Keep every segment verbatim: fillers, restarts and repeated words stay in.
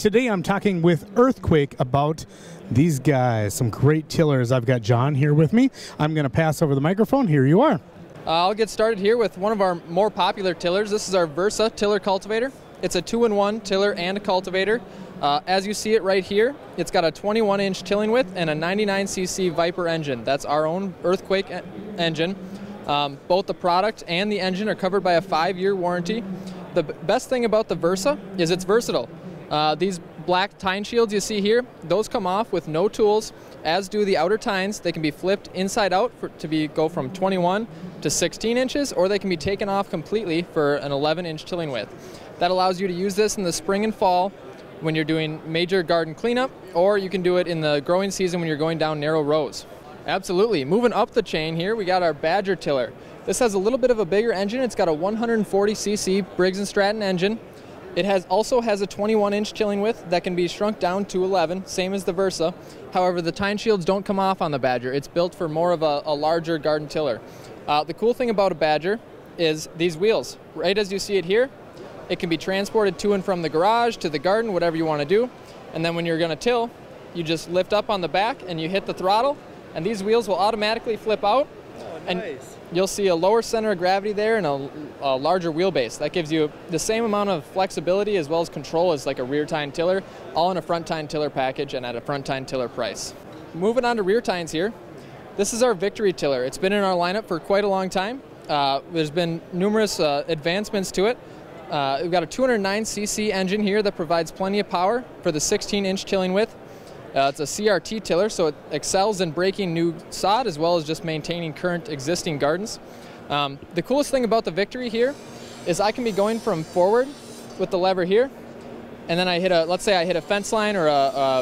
today I'm talking with Earthquake about these guys, some great tillers. I've got John here with me. I'm going to pass over the microphone. Here you are. Uh, I'll get started here with one of our more popular tillers. This is our Versa tiller cultivator. It's a two-in-one tiller and a cultivator. Uh, as you see it right here, it's got a twenty-one inch tilling width and a ninety-nine c c Viper engine. That's our own Earthquake e engine. Um, both the product and the engine are covered by a five-year warranty. The b best thing about the Versa is it's versatile. Uh, these black tine shields you see here, those come off with no tools, as do the outer tines. They can be flipped inside out for, to be go from twenty-one to sixteen inches, or they can be taken off completely for an eleven inch tilling width. That allows you to use this in the spring and fall when you're doing major garden cleanup, or you can do it in the growing season when you're going down narrow rows. Absolutely. Moving up the chain here, we got our Badger tiller. This has a little bit of a bigger engine. It's got a one hundred forty c c Briggs and Stratton engine. It has also has a twenty-one inch tilling width that can be shrunk down to eleven, same as the Versa. However, the tine shields don't come off on the Badger. It's built for more of a, a larger garden tiller. Uh, the cool thing about a Badger is these wheels. Right as you see it here, it can be transported to and from the garage to the garden, whatever you want to do. And then when you're going to till, you just lift up on the back and you hit the throttle, and these wheels will automatically flip out. Oh, nice. And you'll see a lower center of gravity there and a, a larger wheelbase. That gives you the same amount of flexibility as well as control as like a rear tine tiller, all in a front tine tiller package and at a front tine tiller price. Moving on to rear tines here, this is our Victory tiller. It's been in our lineup for quite a long time. Uh, there's been numerous uh, advancements to it. Uh, we've got a two hundred nine c c engine here that provides plenty of power for the sixteen inch tilling width. Uh, it's a C R T tiller, so it excels in breaking new sod as well as just maintaining current existing gardens. Um, the coolest thing about the Victory here is I can be going from forward with the lever here, and then I hit a, let's say I hit a fence line or a, a,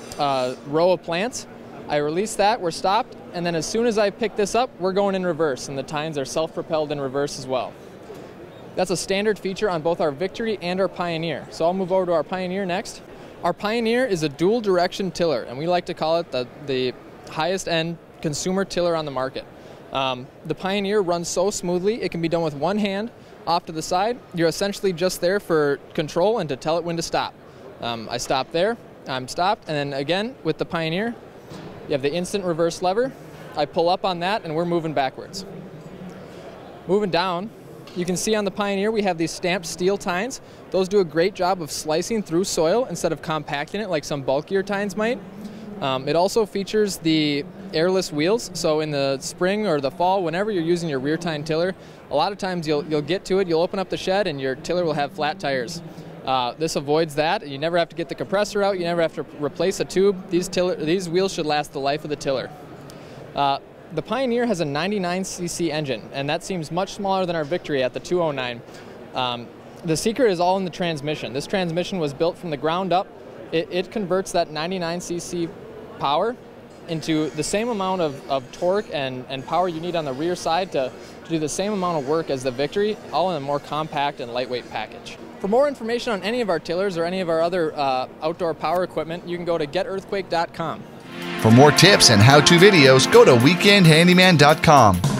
a row of plants. I release that, we're stopped, and then as soon as I pick this up, we're going in reverse, and the tines are self-propelled in reverse as well. That's a standard feature on both our Victory and our Pioneer. So I'll move over to our Pioneer next. Our Pioneer is a dual direction tiller, and we like to call it the, the highest end consumer tiller on the market. Um, the Pioneer runs so smoothly, it can be done with one hand off to the side. You're essentially just there for control and to tell it when to stop. Um, I stop there, I'm stopped, and then again with the Pioneer, you have the instant reverse lever. I pull up on that and we're moving backwards. Moving down, you can see on the Pioneer we have these stamped steel tines. Those do a great job of slicing through soil instead of compacting it like some bulkier tines might. Um, it also features the airless wheels, so in the spring or the fall, whenever you're using your rear tine tiller, a lot of times you'll, you'll get to it, you'll open up the shed and your tiller will have flat tires. Uh, this avoids that. You never have to get the compressor out, you never have to replace a tube. These, tiller, these wheels should last the life of the tiller. Uh, The Pioneer has a ninety-nine c c engine, and that seems much smaller than our Victory at the two oh nine. Um, the secret is all in the transmission. This transmission was built from the ground up. It, it converts that ninety-nine c c power into the same amount of, of torque and, and power you need on the rear side to, to do the same amount of work as the Victory, all in a more compact and lightweight package. For more information on any of our tillers or any of our other uh, outdoor power equipment, you can go to get earthquake dot com. For more tips and how-to videos, go to weekend handyman dot com.